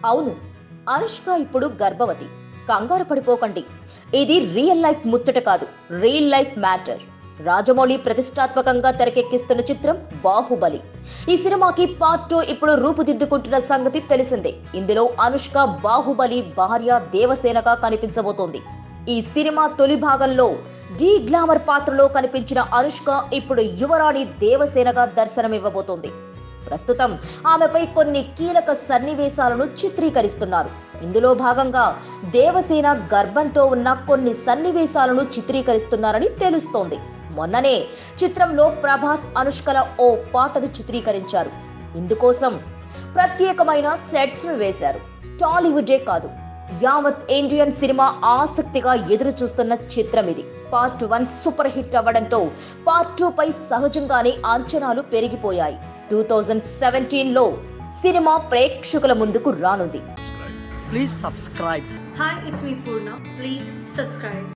అవును, అనుష్క ఇప్పుడు గర్భవతి. కంగారు పడిపోకండి. ఇది రియల్ లైఫ్ ముచ్చట కాదు, రియల్ లైఫ్ మ్యాటర్. రాజమౌళి ప్రతిష్టాత్మకంగా తెరకెక్కిస్తున్న చిత్రం బాహుబలి. ఈ సినిమాకి పార్ట్ 2 ఇప్పుడు రూపుదిద్దుకుంటున్న సంగతి తెలిసిందే. ఇందులో అనుష్క బాహుబలి భార్య దేవసేనగా కనిపించబోతోంది. ఈ సినిమా తొలి భాగంలో డి గ్లామర్ పాత్రలో కనిపించిన అనుష్క ఇప్పుడు యువరాణి దేవసేనగా దర్శనమివ్వబోతోంది. ప్రస్తుతం ఆమెపై కొన్ని కీలక సన్నివేశాలను చిత్రీకరిస్తున్నారు. ఇందులో భాగంగా దేవసేన గర్భంతో ఉన్న కొన్ని సన్నివేశాలను చిత్రీకరిస్తున్నారని తెలుస్తోంది. మొన్ననే చిత్రంలో ప్రభాస్ అనుష్కల ఓ పాటను చిత్రీకరించారు. ఇందుకోసం ప్రత్యేకమైన సెట్స్ ను వేశారు. టాలీవుడే కాదు, యావత్ ఇండియన్ సినిమా ఆసక్తిగా ఎదురు చూస్తున్న చిత్రం ఇది. పార్ట్ 1 సూపర్ హిట్ అవ్వడంతో పార్ట్ 2 పై సహజంగానే అంచనాలు పెరిగిపోయాయి. 2017లో సినిమా ప్రేక్షకుల ముందుకు రానుంది. Please subscribe. Hi, it's me Purna. Please subscribe.